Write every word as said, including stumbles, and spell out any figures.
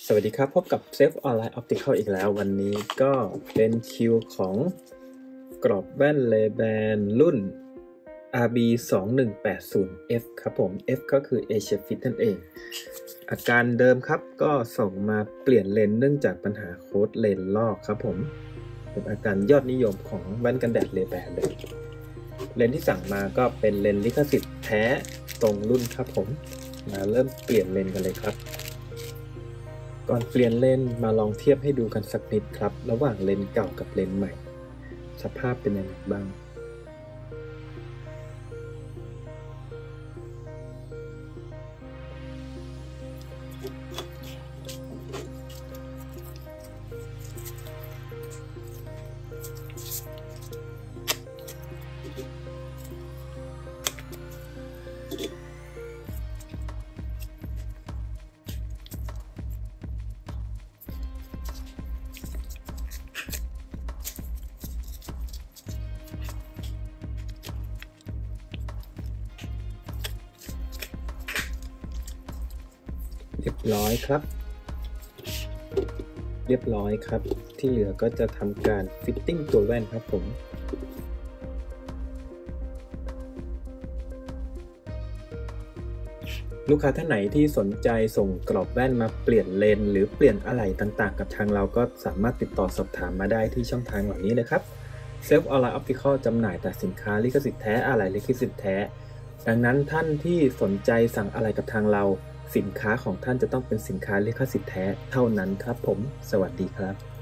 สวัสดีครับพบกับ Safe Online Optical อีกแล้ววันนี้ก็เป็นคิวของกรอบแว่น Ray-Ban รุ่น อาร์ บี สองหนึ่งแปดศูนย์ เอฟ ครับผม F ก็คือ Asia Fit นั่นเองอาการเดิมครับก็ส่งมาเปลี่ยนเลนส์เนื่องจากปัญหาโค้ดเลนส์ลอกครับผมเป็นอาการยอดนิยมของแว่นกันแดด Ray-Ban เลยเลนส์ที่สั่งมาก็เป็นเลนส์ลิขสิทธิ์แท้ตรงรุ่นครับผมมาเริ่มเปลี่ยนเลนส์กันเลยครับก่อนเปลี่ยนเลนส์มาลองเทียบให้ดูกันสักนิดครับระหว่างเลนส์เก่ากับเลนส์ใหม่สภาพเป็นยังไงบ้างเรียบร้อยครับเรียบร้อยครับที่เหลือก็จะทำการฟิตติ้งตัวแว่นครับผมลูกค้าท่านไหนที่สนใจส่งกรอบแว่นมาเปลี่ยนเลนส์หรือเปลี่ยนอะไหล่ต่างๆกับทางเราก็สามารถติดต่อสอบถามมาได้ที่ช่องทางเหล่านี้เลยครับ Safe Online Optical จำหน่ายแต่สินค้าลิขสิทธิ์แท้อะไหล่ลิขสิทธิ์แท้ดังนั้นท่านที่สนใจสั่งอะไหล่กับทางเราสินค้าของท่านจะต้องเป็นสินค้าลิขสิทธิ์แท้เท่านั้นครับผมสวัสดีครับ